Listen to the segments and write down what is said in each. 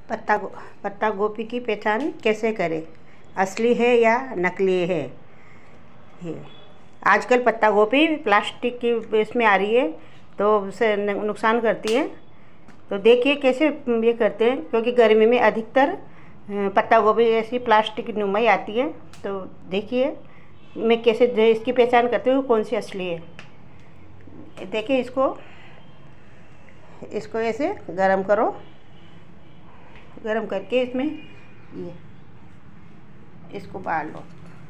पत्ता गोभी की पहचान कैसे करें, असली है या नकली है। ये आजकल पत्ता गोभी प्लास्टिक की इसमें आ रही है तो उसे नुकसान करती है। तो देखिए कैसे ये करते हैं, क्योंकि गर्मी में अधिकतर पत्ता गोभी ऐसी प्लास्टिक नुमाई आती है। तो देखिए मैं कैसे इसकी पहचान करती हूँ कौन सी असली है। देखिए इसको ऐसे गरम करो, गरम करके इसमें ये इसको बाल लो।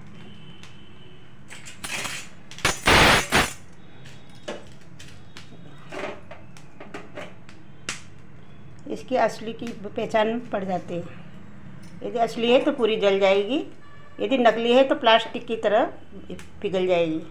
इसकी असली की पहचान पड़ जाती है। यदि असली है तो पूरी जल जाएगी, यदि नकली है तो प्लास्टिक की तरह पिघल जाएगी।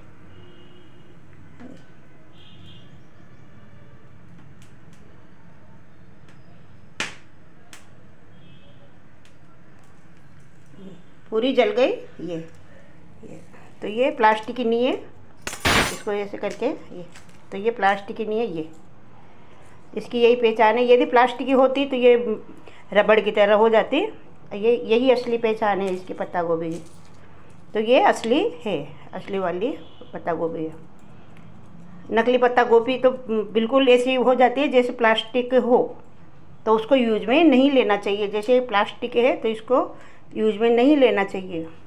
पूरी जल गई ये तो ये प्लास्टिक की नहीं है। इसको ऐसे करके ये तो ये प्लास्टिक की नहीं है, ये इसकी यही पहचान है। यदि प्लास्टिक की होती तो ये रबड़ की तरह हो जाती। यही असली पहचान है इसकी पत्ता गोभी की। तो ये असली है, असली वाली पत्ता गोभी है। नकली पत्ता गोभी तो बिल्कुल ऐसी हो जाती है जैसे प्लास्टिक हो, तो उसको यूज में नहीं लेना चाहिए। जैसे प्लास्टिक है तो इसको यूज में नहीं लेना चाहिए।